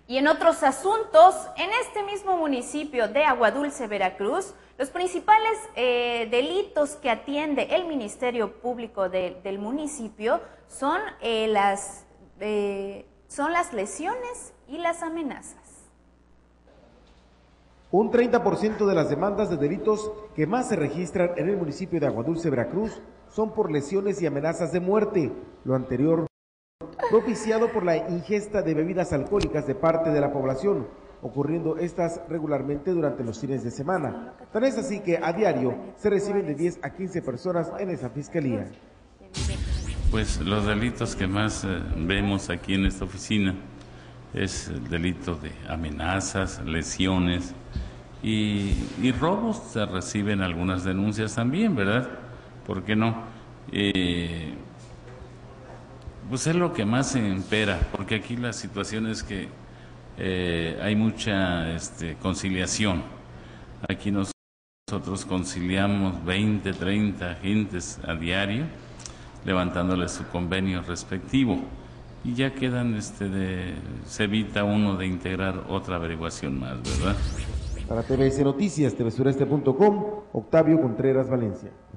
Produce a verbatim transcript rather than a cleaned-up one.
Y en otros asuntos, en este mismo municipio de Aguadulce, Veracruz, los principales eh, delitos que atiende el Ministerio Público de, del municipio son, eh, las, eh, son las lesiones y las amenazas. Un treinta por ciento de las demandas de delitos que más se registran en el municipio de Aguadulce, Veracruz, son por lesiones y amenazas de muerte. Lo anterior propiciado por la ingesta de bebidas alcohólicas de parte de la población, ocurriendo estas regularmente durante los fines de semana. Tan es así que a diario se reciben de diez a quince personas en esa fiscalía. Pues los delitos que más eh, vemos aquí en esta oficina es el delito de amenazas, lesiones y, y robos. Se reciben algunas denuncias también, ¿verdad? ¿Por qué no? Eh, Pues es lo que más se impera, porque aquí la situación es que eh, hay mucha este, conciliación. Aquí nosotros conciliamos veinte, treinta agentes a diario, levantándoles su convenio respectivo. Y ya quedan, este, de, se evita uno de integrar otra averiguación más, ¿verdad? Para T V S Noticias, T V Sureste punto com, Octavio Contreras Valencia.